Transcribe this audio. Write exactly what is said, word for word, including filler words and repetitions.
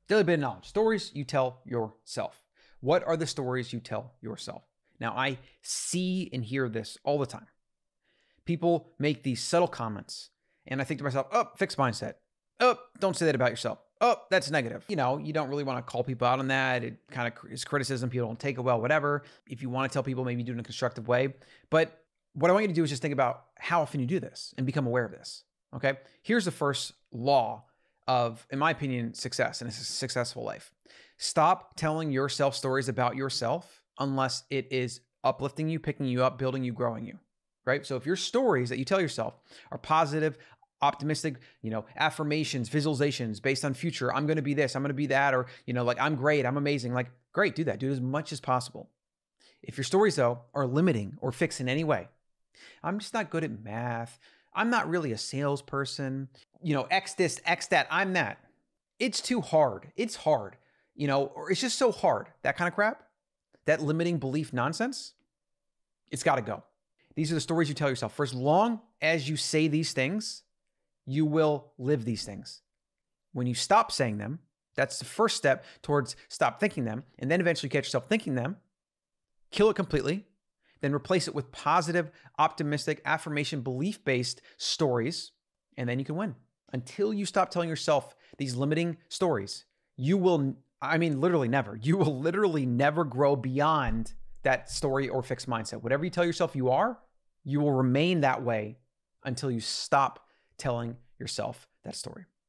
Daily bit of knowledge. Stories you tell yourself. What are the stories you tell yourself? Now, I see and hear this all the time. People make these subtle comments, and I think to myself, oh, fixed mindset. Oh, don't say that about yourself. Oh, that's negative. You know, you don't really want to call people out on that. It kind of is criticism. People don't take it well, whatever. If you want to tell people, maybe do it in a constructive way. But what I want you to do is just think about how often you do this and become aware of this. Okay. Here's the first law of, in my opinion, success and a successful life. Stop telling yourself stories about yourself unless it is uplifting you, picking you up, building you, growing you, right? So if your stories that you tell yourself are positive, optimistic, you know, affirmations, visualizations based on future, I'm going to be this, I'm going to be that, or, you know, like I'm great, I'm amazing, like great, do that, do it as much as possible. If your stories though are limiting or fixed in any way, I'm just not good at math, I'm not really a salesperson, you know, X this, X that, I'm that. It's too hard. It's hard, you know, or it's just so hard. That kind of crap, that limiting belief nonsense, it's got to go. These are the stories you tell yourself. For as long as you say these things, you will live these things. When you stop saying them, that's the first step towards stop thinking them, and then eventually catch yourself thinking them, kill it completely, then replace it with positive, optimistic, affirmation, belief-based stories, and then you can win. Until you stop telling yourself these limiting stories, you will, I mean, literally never, you will literally never grow beyond that story or fixed mindset. Whatever you tell yourself you are, you will remain that way until you stop telling yourself that story.